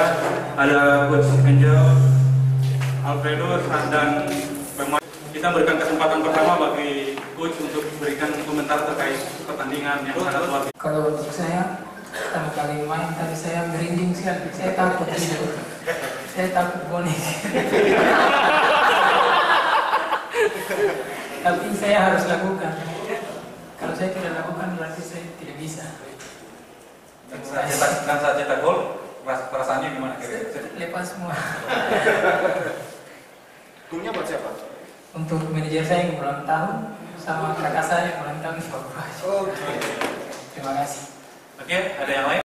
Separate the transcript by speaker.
Speaker 1: ada Coach Angel, Alfredo, dan pemain. Kita berikan kesempatan pertama bagi Coach untuk berikan komentar terkait pertandingan yang sangat luar biasa.
Speaker 2: Kalau untuk saya, pertama kali main tadi saya merinding sekali. Saya takut tidur. Saya takut bonek. Tapi saya harus lakukan. Kalau saya tidak lakukan berarti saya tidak bisa.
Speaker 1: Dan saat cetak gol, perasaannya gimana kira-kira?
Speaker 2: Lepas semua.
Speaker 3: Gulnya buat siapa?
Speaker 2: Untuk manajer saya yang ulang tahun sama kakak saya yang ulang tahun.
Speaker 3: Oke.
Speaker 2: Terima kasih.
Speaker 1: Oke, ada yang lain?